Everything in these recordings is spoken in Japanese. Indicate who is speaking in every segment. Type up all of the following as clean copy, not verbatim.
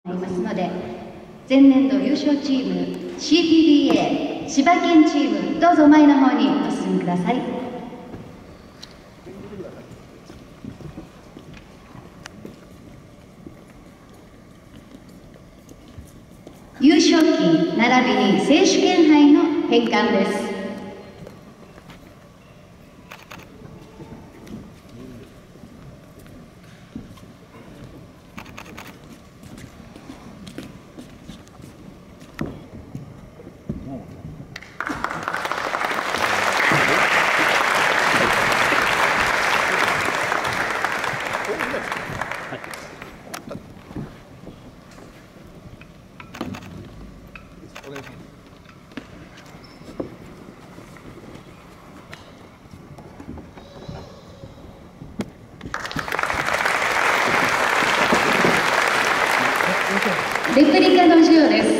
Speaker 1: ありますので、前年度優勝チーム CPBA 千葉県チーム、どうぞ前の方にお進みください。優勝旗並びに選手権杯の返還です。レプリカの授与です。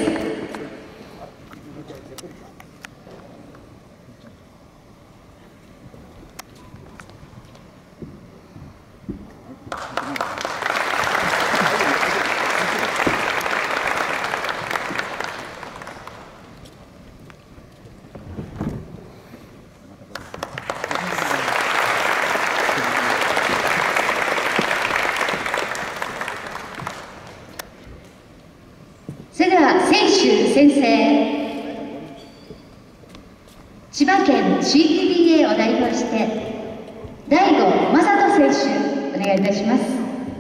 Speaker 1: それでは選手宣誓。千葉県 CPBA を代表して大吾正人選手、お願いいたします。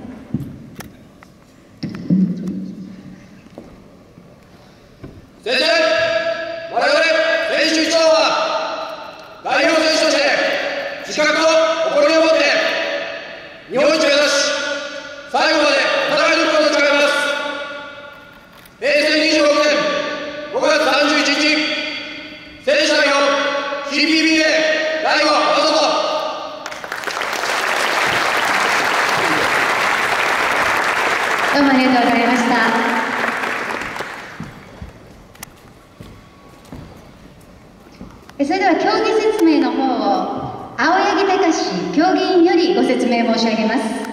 Speaker 2: 先生、我々選手一同は代表選手として自覚と誇りを持って日本一を目指し、最後まで戦い抜くことを誓います。平成26年5月31日、選手代表 CPBA 大吾正人。
Speaker 1: どうもありがとうございました。それでは競技説明の方を青柳隆競技員よりご説明申し上げます。